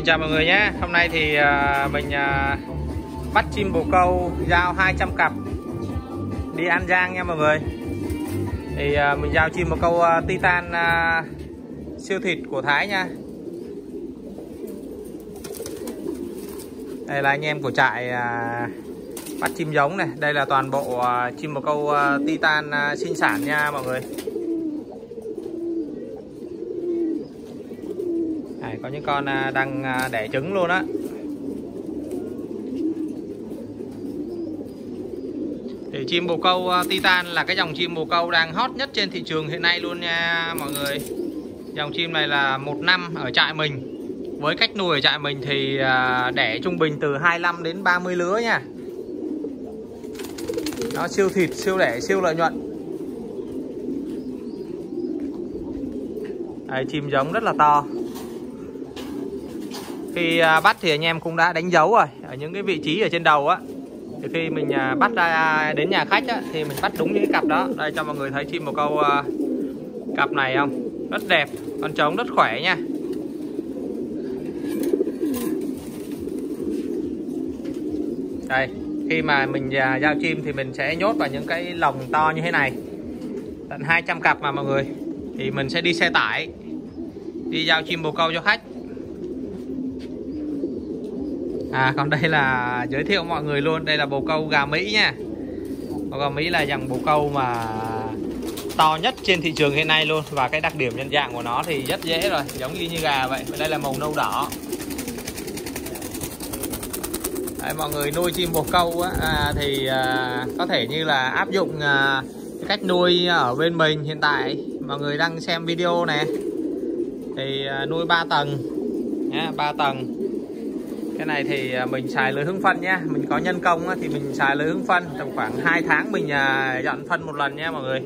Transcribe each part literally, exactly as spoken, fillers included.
chào mọi người nhé. Hôm nay thì à, mình à, bắt chim bồ câu giao hai trăm cặp đi An Giang nha mọi người. Thì à, mình giao chim bồ câu à, Titan à, siêu thịt của Thái nha. Đây là anh em của trại à, bắt chim giống này. Đây là toàn bộ à, chim bồ câu à, Titan à, sinh sản nha mọi người. Đây, có những con à, đang à, đẻ trứng luôn á. Thì chim bồ câu uh, Titan là cái dòng chim bồ câu đang hot nhất trên thị trường hiện nay luôn nha mọi người. Dòng chim này là một năm ở trại mình. Với cách nuôi ở trại mình thì uh, đẻ trung bình từ hai mươi lăm đến ba mươi lứa nha. Nó siêu thịt, siêu đẻ, siêu lợi nhuận. Đây, chim giống rất là to. Khi uh, bắt thì anh em cũng đã đánh dấu rồi ở những cái vị trí ở trên đầu á. Thì khi mình bắt ra đến nhà khách á, thì mình bắt đúng những cái cặp đó. Đây cho mọi người thấy chim bồ câu uh, cặp này không? Rất đẹp, con trống rất khỏe nha. Đây, khi mà mình uh, giao chim thì mình sẽ nhốt vào những cái lồng to như thế này. Tận hai trăm cặp mà mọi người. Thì mình sẽ đi xe tải đi giao chim bồ câu cho khách. À, còn đây là giới thiệu mọi người luôn. Đây là bồ câu gà Mỹ nha. Bồ câu Mỹ là dòng bồ câu mà to nhất trên thị trường hiện nay luôn. Và cái đặc điểm nhận dạng của nó thì rất dễ rồi, giống như như gà vậy. Đây là màu nâu đỏ. Đấy, mọi người nuôi chim bồ câu á, à, thì à, có thể như là áp dụng à, cách nuôi ở bên mình hiện tại. Mọi người đang xem video này. Thì à, nuôi ba tầng nhá, ba tầng. Cái này thì mình xài lưới hứng phân nhé. Mình có nhân công thì mình xài lưới hứng phân. Tầm khoảng hai tháng mình dọn phân một lần nha mọi người.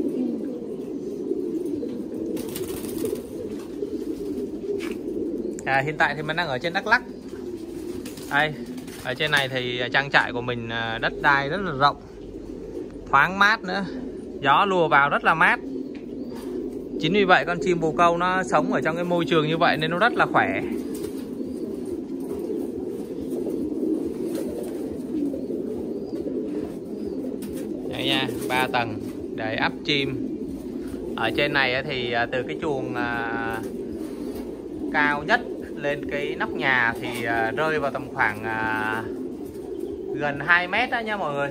À, hiện tại thì mình đang ở trên Đắk Lắk. Đây, ở trên này thì trang trại của mình đất đai rất là rộng, thoáng mát nữa. Gió lùa vào rất là mát. Chính vì vậy con chim bồ câu nó sống ở trong cái môi trường như vậy nên nó rất là khỏe. Đây nha, ba tầng để ấp chim. Ở trên này thì từ cái chuồng à, cao nhất lên cái nóc nhà thì à, rơi vào tầm khoảng à, gần hai mét đó nha mọi người.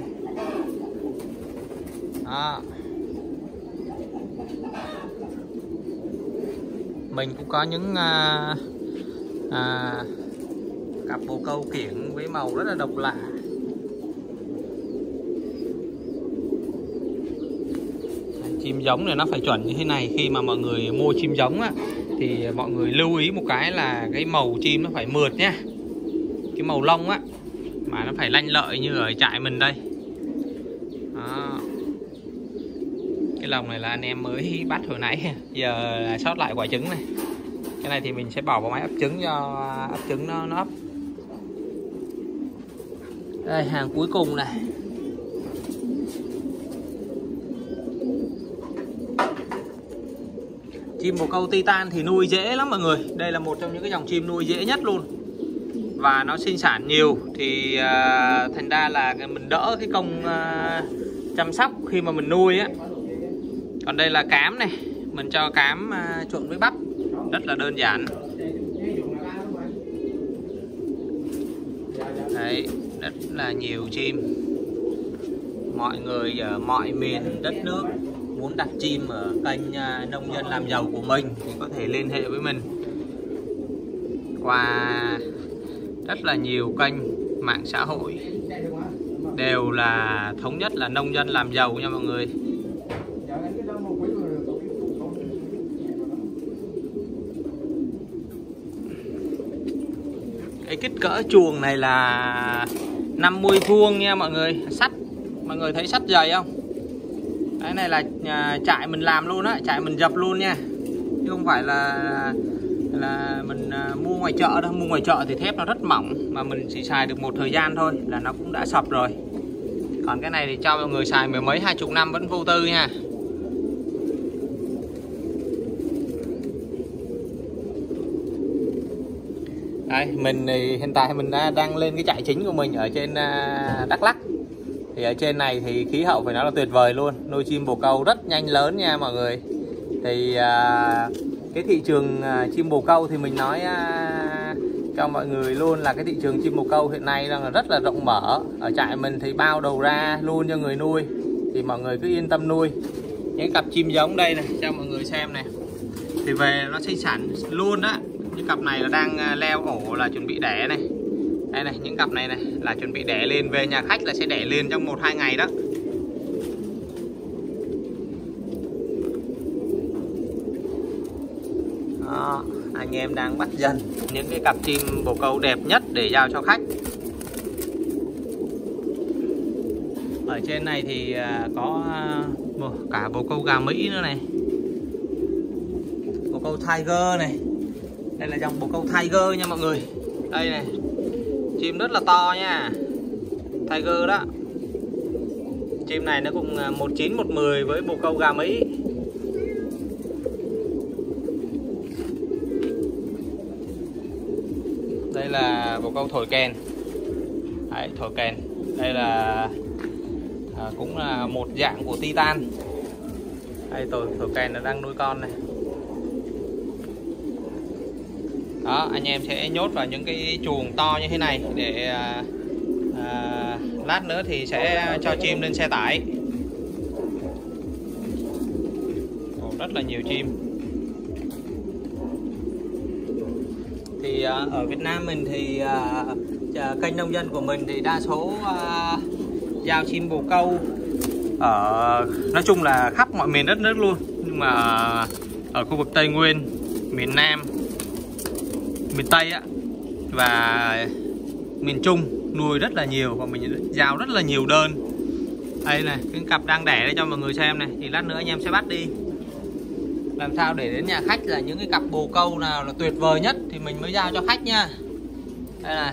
Đó. Mình cũng có những à, à, cặp bồ câu kiểng với màu rất là độc lạ. Chim giống này nó phải chuẩn như thế này. Khi mà mọi người mua chim giống á, thì mọi người lưu ý một cái là cái màu chim nó phải mượt nhá. Cái màu lông á mà nó phải lanh lợi như ở trại mình đây. Đó. Cái lồng này là anh em mới bắt hồi nãy, giờ là sót lại quả trứng này. Cái này thì mình sẽ bỏ vào máy ấp trứng cho ấp trứng nó, nó ấp. Đây, hàng cuối cùng này. Chim bồ câu Titan thì nuôi dễ lắm mọi người. Đây là một trong những cái dòng chim nuôi dễ nhất luôn. Và nó sinh sản nhiều. Thì uh, thành ra là mình đỡ cái công uh, chăm sóc khi mà mình nuôi á. Còn đây là cám này. Mình cho cám uh, trộn với bắp. Rất là đơn giản. Đấy, rất là nhiều chim. Mọi người ở mọi miền đất nước muốn đặt chim ở kênh nông dân làm giàu của mình thì có thể liên hệ với mình qua rất là nhiều kênh mạng xã hội, đều là thống nhất là nông dân làm giàu nha mọi người. Cái kích cỡ chuồng này là năm mươi vuông nha mọi người. Sắt, mọi người thấy sắt dày không? Cái này là nhà, trại mình làm luôn á, trại mình dập luôn nha, chứ không phải là là mình à, mua ngoài chợ đâu. Mua ngoài chợ thì thép nó rất mỏng, mà mình chỉ xài được một thời gian thôi là nó cũng đã sập rồi. Còn cái này thì cho mọi người xài mười mấy hai chục năm vẫn vô tư nha. Đây, mình thì hiện tại mình đã đang lên cái trại chính của mình ở trên uh, Đắk Lắk. Thì ở trên này thì khí hậu phải nói là tuyệt vời luôn, nuôi chim bồ câu rất nhanh lớn nha mọi người. Thì uh, cái thị trường uh, chim bồ câu thì mình nói uh, cho mọi người luôn là cái thị trường chim bồ câu hiện nay đang là rất là rộng mở. Ở trại mình thì bao đầu ra luôn cho người nuôi, thì mọi người cứ yên tâm nuôi. Những cặp chim giống đây này cho mọi người xem này, thì về nó sinh sản luôn á. Những cặp này là đang leo ổ là chuẩn bị đẻ này. Đây này, những cặp này này là chuẩn bị đẻ lên, về nhà khách là sẽ đẻ lên trong một hai ngày đó. Đó, anh em đang bắt dần những cái cặp chim bồ câu đẹp nhất để giao cho khách. Ở trên này thì có cả bồ câu gà Mỹ nữa này, bồ câu Tiger này. Đây là dòng bồ câu Tiger nha mọi người. Đây này, chim rất là to nha, Tiger đó. Chim này nó cũng một chín một mười với bồ câu gà Mỹ. Đây là bồ câu thổi kèn. Đấy, thổi kèn. Đây là à, cũng là một dạng của Titan. Đây, thổi, thổi kèn nó đang nuôi con này. Đó, anh em sẽ nhốt vào những cái chuồng to như thế này để à, à, lát nữa thì sẽ cho chim lên xe tải. Ồ, rất là nhiều chim. Thì à, ở Việt Nam mình thì à, kênh nông dân của mình thì đa số à, giao chim bồ câu ở nói chung là khắp mọi miền đất nước luôn, nhưng mà ở khu vực Tây Nguyên, miền Nam, miền Tây á và miền Trung nuôi rất là nhiều, và mình giao rất là nhiều đơn. Đây này, cái cặp đang đẻ đây cho mọi người xem này, thì lát nữa anh em sẽ bắt đi. Làm sao để đến nhà khách là những cái cặp bồ câu nào là tuyệt vời nhất thì mình mới giao cho khách nha. Đây này,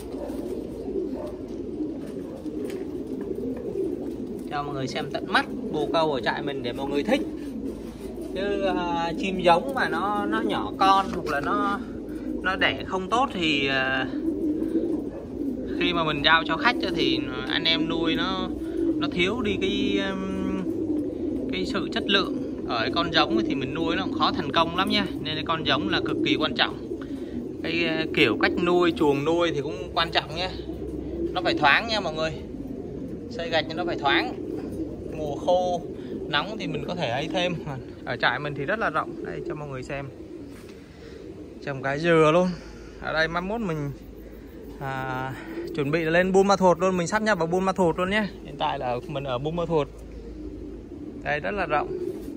cho mọi người xem tận mắt bồ câu ở trại mình để mọi người thích. Chứ uh, chim giống mà nó nó nhỏ con hoặc là nó nó đẻ không tốt thì uh, khi mà mình giao cho khách thì anh em nuôi nó nó thiếu đi cái um, cái sự chất lượng. Ở cái con giống thì mình nuôi nó cũng khó thành công lắm nha, nên cái con giống là cực kỳ quan trọng. Cái uh, kiểu cách nuôi, chuồng nuôi thì cũng quan trọng nha. Nó phải thoáng nha mọi người, xây gạch nó phải thoáng. Mùa khô nóng thì mình có thể ấy thêm. Ở trại mình thì rất là rộng. Đây cho mọi người xem, trồng cái dừa luôn. Ở đây mai mốt mình à, chuẩn bị lên Buôn Ma Thuột luôn, mình sắp nhập vào Buôn Ma Thuột luôn nhé. Hiện tại là mình ở Buôn Ma Thuột. Đây rất là rộng.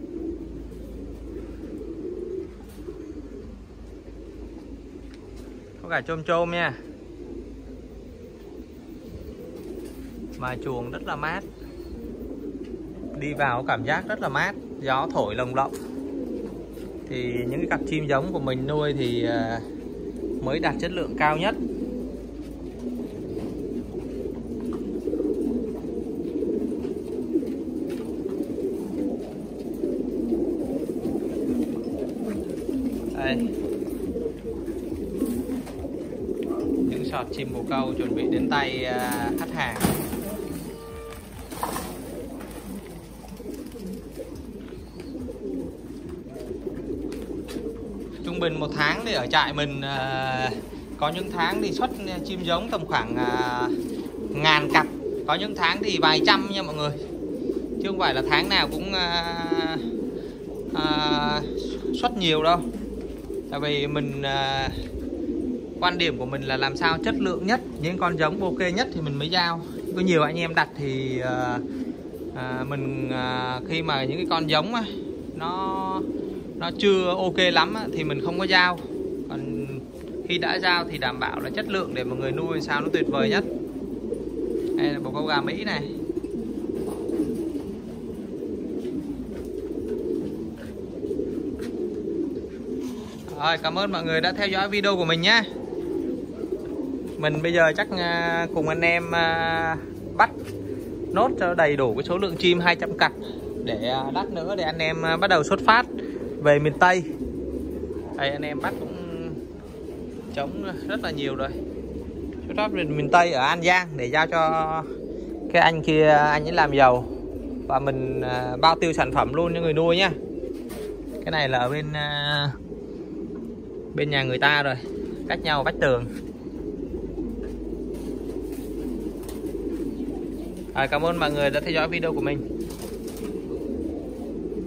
Có cả chôm chôm nha. Mà chuồng rất là mát, đi vào cảm giác rất là mát, gió thổi lồng lộng. Thì những cái cặp chim giống của mình nuôi thì mới đạt chất lượng cao nhất. Đây, những sọt chim bồ câu chuẩn bị đến tay khách hàng. Trung bình một tháng thì ở trại mình uh, có những tháng thì xuất chim giống tầm khoảng uh, ngàn cặp, có những tháng thì vài trăm nha mọi người, chứ không phải là tháng nào cũng uh, uh, xuất nhiều đâu. Tại vì mình uh, quan điểm của mình là làm sao chất lượng nhất, những con giống ok nhất thì mình mới giao. Có nhiều anh em đặt thì uh, uh, mình uh, khi mà những cái con giống á, nó nó chưa ok lắm á, thì mình không có giao. Còn khi đã giao thì đảm bảo là chất lượng để mọi người nuôi sao nó tuyệt vời nhất. Đây là bồ câu gà Mỹ này. Rồi, cảm ơn mọi người đã theo dõi video của mình nhé. Mình bây giờ chắc cùng anh em bắt nốt cho đầy đủ cái số lượng chim hai trăm cặp, để lát nữa để anh em bắt đầu xuất phát về miền Tây. Đây anh em bắt cũng trống rất là nhiều rồi. Xuất phát miền Tây ở An Giang để giao cho cái anh kia, anh ấy làm giàu và mình bao tiêu sản phẩm luôn cho người nuôi nhá. Cái này là ở bên bên nhà người ta rồi, cách nhau vách tường. À, cảm ơn mọi người đã theo dõi video của mình.